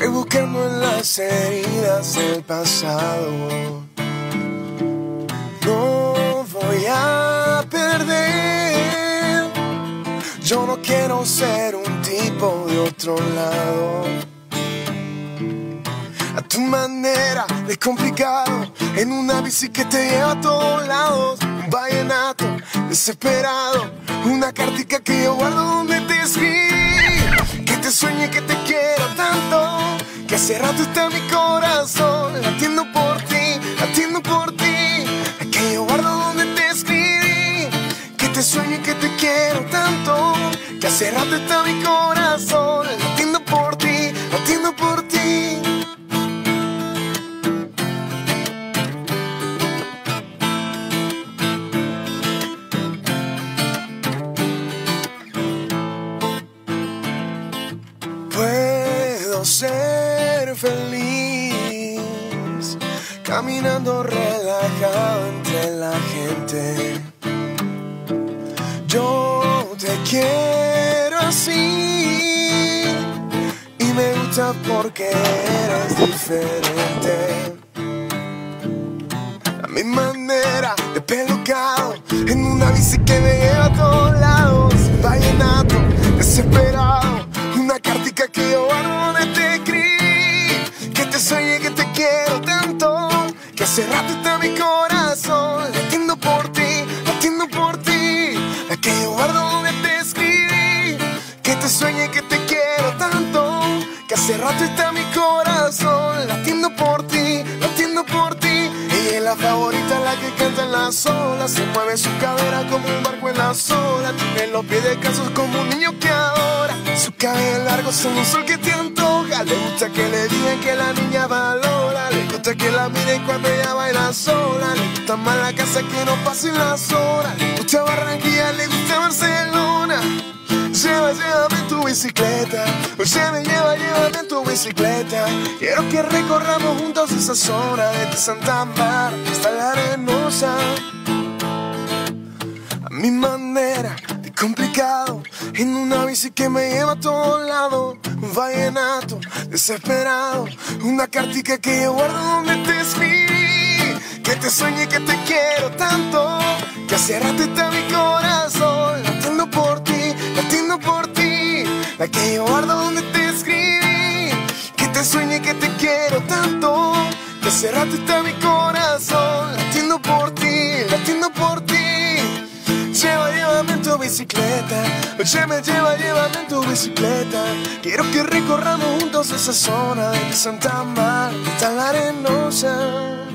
Estoy buscando en las heridas del pasado. No voy a perder. Yo no quiero ser un tipo de otro lado. A tu manera de complicado, en una bici que te lleva a todos lados. Un vallenato desesperado, una cartica que yo guardo donde te escribí. Que te sueñe, que te quiero tanto, que hace rato está mi corazón latiendo por ti, latiendo por ti. Que yo guardo donde te escribí. Que te sueñe, que te quiero tanto, que hace rato está mi corazón latiendo por ti, latiendo por ti. Puedo ser feliz caminando relajado entre la gente. Yo te quiero así y me gusta porque eres diferente. A mi manera de pelucado, en una bici que me lleva a todos lados. Vallenato desesperado, una cartica que yo guardo donde te escribí. Que te sueñe, que te quiero tanto, que hace rato está mi corazón latiendo por ti, latiendo por ti. Que yo guardo donde te escribí. Que te sueñe, que te quiero tanto, que hace rato está mi corazón latiendo por ti, latiendo por ti. Ella es la favorita, la que canta en las olas, se mueve su cadera como un barco en las olas. Tiene los pies descalzos como un niño que adora. Su cabello largo son un sol que te antoja. Le gusta que le digan que la niña valora. Le gusta que la miren cuando ella baila sola. Le gusta más la casa que no pasen las horas. Le gusta Barranquilla, le gusta Barcelona. Llévame en tu bicicleta. Llévame en tu bicicleta. Quiero que recorramos juntos esa zona, desde Santa Marta hasta la Arenosa. A mi manera de complicado, en una bici que me lleva a todos lados. Un vallenato desesperado, una cartica que yo guardo donde te escribí. Que te sueñe, que te quiero tanto, que hace rato está mi corazón latiendo por ti, latiendo por ti. La que yo guardo donde te escribí. Que te sueñe, que te quiero tanto, que hace rato está mi corazón latiendo por ti, latiendo por ti. Llévame en tu bicicleta. Llévame en tu bicicleta. Quiero que recorramos juntos esa zona, desde Santa Marta hasta la Arenosa.